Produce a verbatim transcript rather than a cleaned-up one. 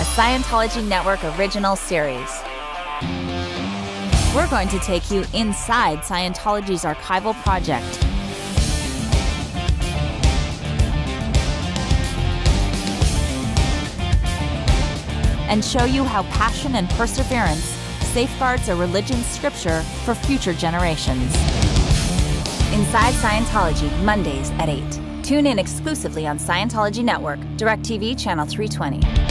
Scientology Network original series. We're going to take you inside Scientology's archival project. And show you how passion and perseverance safeguards a religion's scripture for future generations. Inside Scientology, Mondays at eight. Tune in exclusively on Scientology Network, DirecTV Channel three twenty.